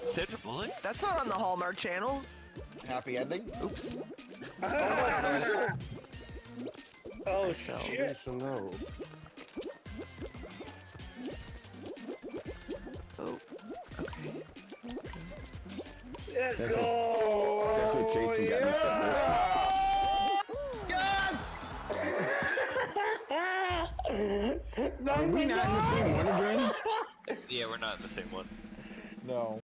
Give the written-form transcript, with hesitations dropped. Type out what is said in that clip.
Sandra Bullock? That's not on the Hallmark Channel. Happy ending? Oops. Oh Shit. shit! No. Oh. Okay. Let's That's go! That's what Jason got. Yes! Are we not in the same one again? Yeah, we're not in the same one. No.